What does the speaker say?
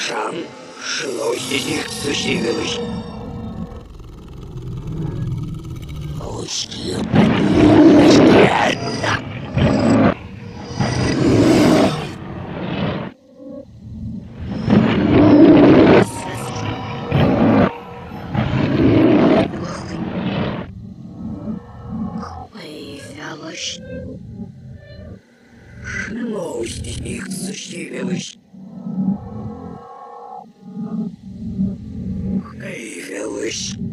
上是老些你仔细的为。老些天哪！Появилась. Что из них случилось? Появилась.